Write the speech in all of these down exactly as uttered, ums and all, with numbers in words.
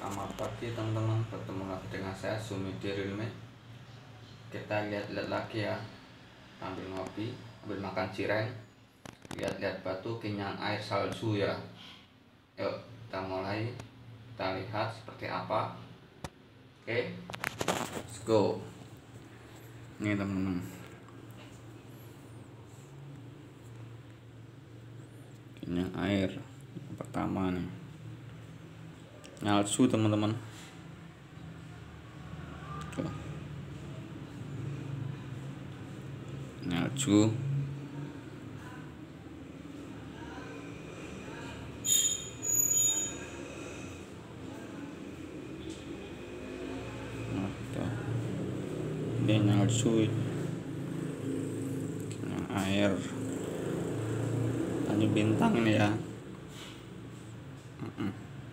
Selamat pagi teman-teman, bertemu lagi dengan saya Sumidi Rilme. Kita lihat-lihat lagi ya, ambil ngopi, ambil makan cireng, lihat-lihat batu, kenyang air salju ya. Yuk kita mulai, kita lihat seperti apa. Oke, let's go. Ini teman-teman, kenyang air yang pertama nih, salju teman-teman. Salju ini salju yang air ini bintang ini ya. Mm-mm.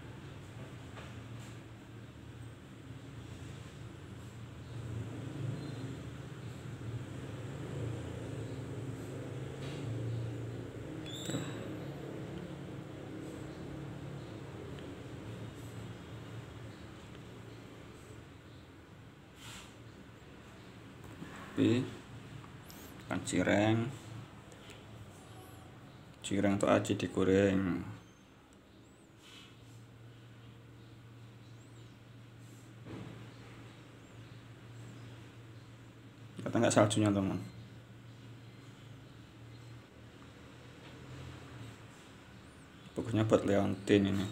Kan cireng cireng tuh aja digoreng. Kata nggak saljunya teman, pokoknya buat Leontin ini.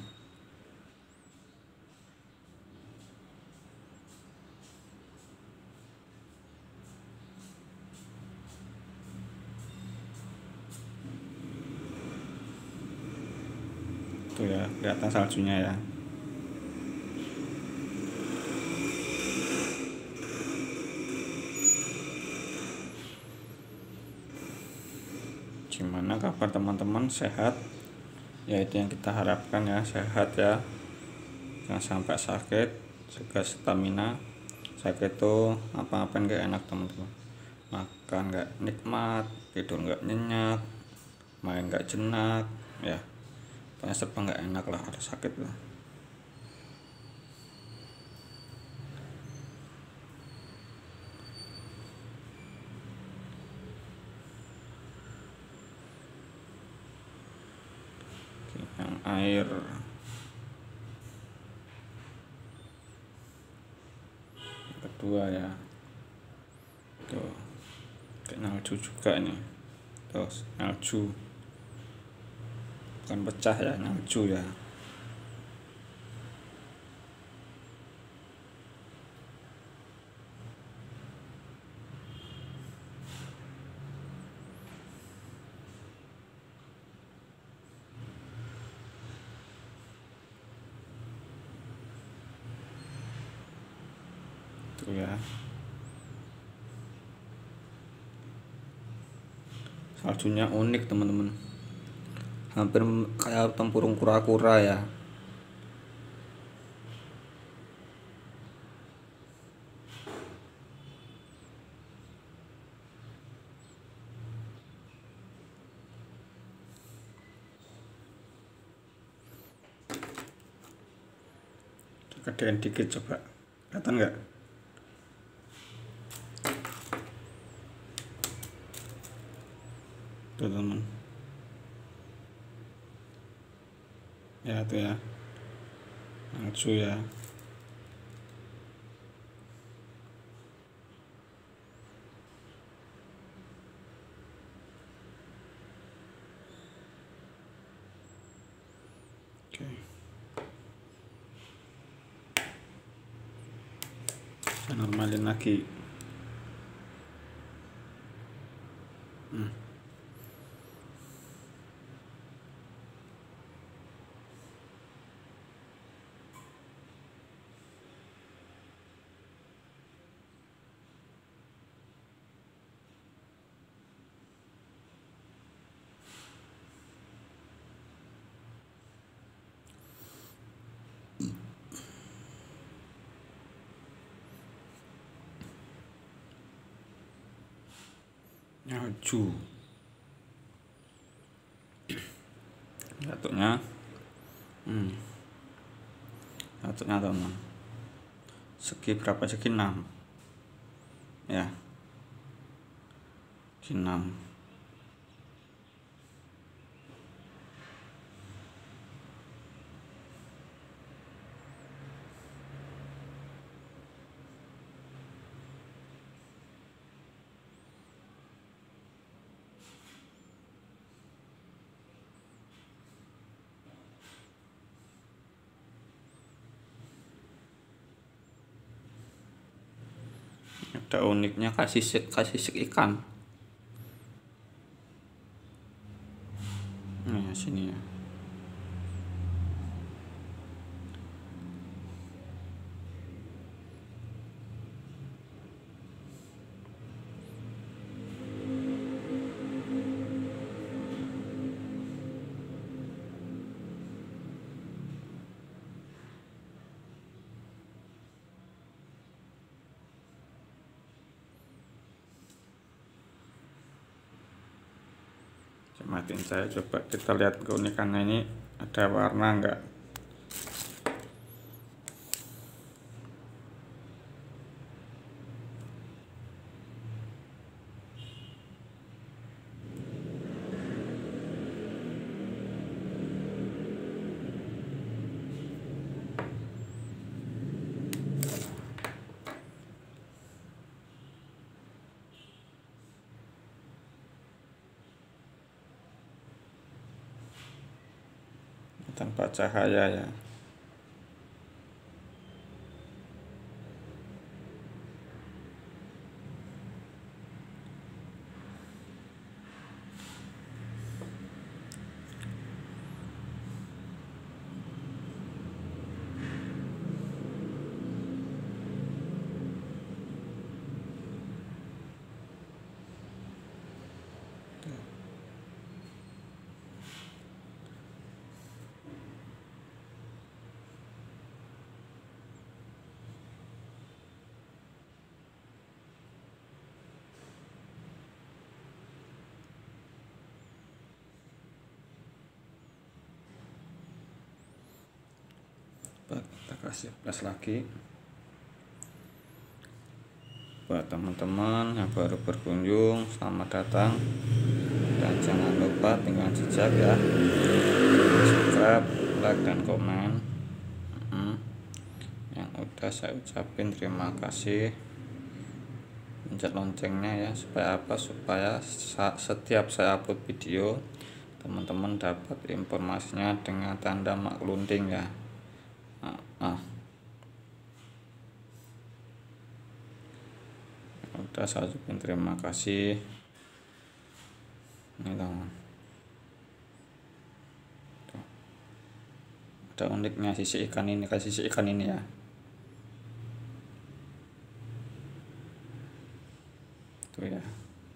Tuh ya, kelihatan saljunya ya. Gimana kabar teman-teman, sehat? Ya itu yang kita harapkan ya, sehat ya. Jangan sampai sakit, jaga stamina. Sakit tuh apa-apa nggak enak teman-teman. Makan nggak nikmat, tidur nggak nyenyak, main nggak jenak ya. Pokoknya serba nggak enak lah ada sakit lah. Yang air kedua ya, tuh kayak salju juga ini, tuh salju bukan pecah ya, salju ya. Tuh ya, saljunya unik teman-teman, hampir kayak tempurung kura-kura ya. Kedean dikit coba, kelihatan nggak? Tuh teman ya, tuh ya, salju ya. Oke, saya normalin lagi. hmm. Salju jatuhnya, hmm. Satunya teman, segi berapa? Segi enam ya, segi enam. Ada uniknya kasih sisik kasih sisik ikan. Nah, sini ya. Matiin saya, coba kita lihat keunikannya ini, ada warna enggak. Tanpa cahaya ya. Kita kasih plus lagi buat teman-teman yang baru berkunjung, selamat datang, dan jangan lupa tinggal jejak ya, subscribe, like, dan komen. hmm. Yang udah saya ucapin terima kasih. Pencet loncengnya ya, supaya apa? Supaya setiap saya upload video teman-teman dapat informasinya dengan tanda mak kelunting ya. Nah, nah. Udah saya ucapin terima kasih. Ini teman, ada uniknya sisik ikan ini, kasih sisik ikan ini ya. Tuh ya.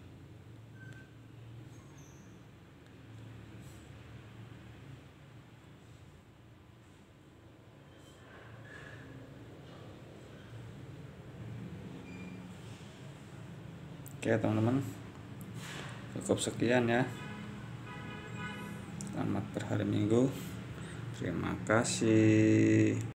Oke teman-teman, cukup sekian ya. Selamat berhari Minggu. Terima kasih.